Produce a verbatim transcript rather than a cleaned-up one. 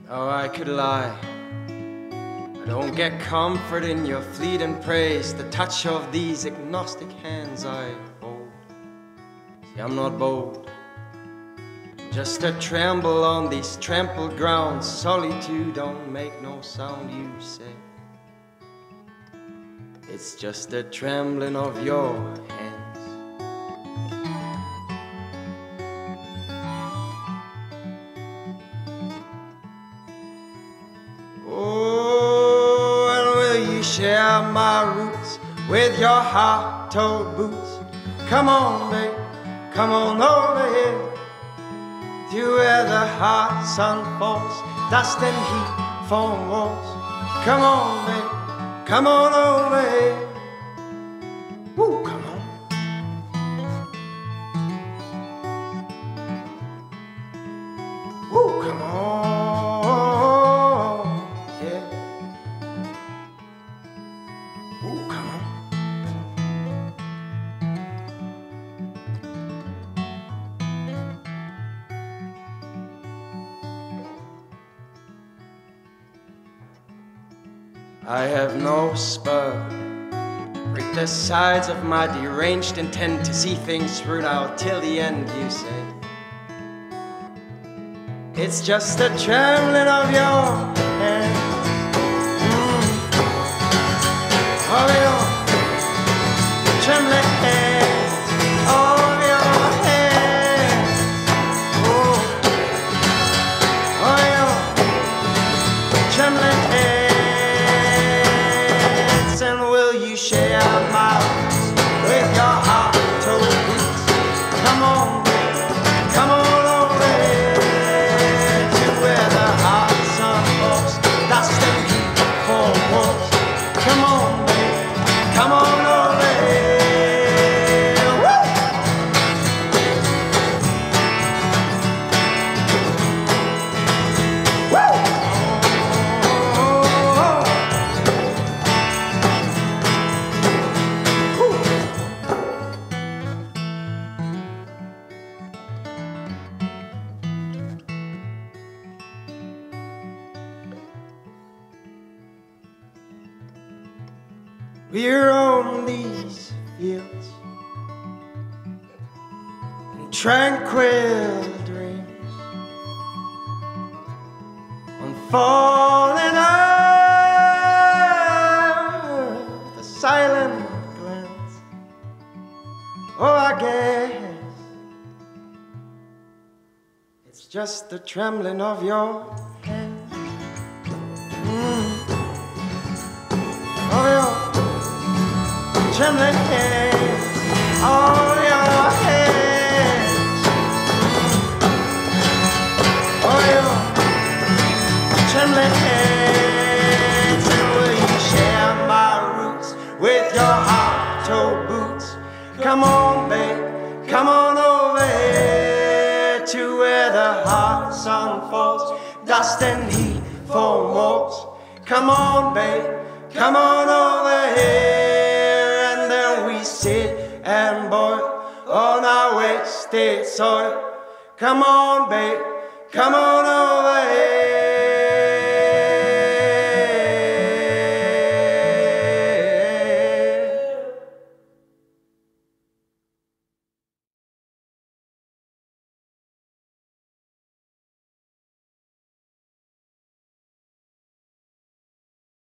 Oh, I could lie. I don't get comfort in your fleeting praise. The touch of these agnostic hands I hold. See, I'm not bold, just a tremble on these trampled grounds. Solitude don't make no sound, you say. It's just a trembling of your hands. Oh, and will you share my roots with your hard-toed boots? Come on, babe, come on over here to where the hot sun falls, dust and heat form walls. Come on, babe, come on over here. Woo, come on. Woo, come on. Ooh, come on. I have no spur. Break the sides of my deranged intent to see things through now till the end, you say. It's just the trembling of your hand. Of your trembling hands, of your hands, oh, of your trembling hands. And will you share my roots with your hard-toed boots? Come on, baby, come on over here to where the hot sun falls, dust and heat for walls. Come on. Come on over here. Woo! Woo! We're on these fields in tranquil dreams, on falling earth, a silent glance. Oh, I guess it's just the trembling of your hands. Mm. Oh, your trembling hands, all your hands, all your trembling hands. And will you share my roots with your hard-toed boots? Come on, babe, come on over here to where the hot sun falls, dust and heat form walls. Come on, babe, come on over here. Sit and boil on our wasted soil. Come on, babe, come on over here.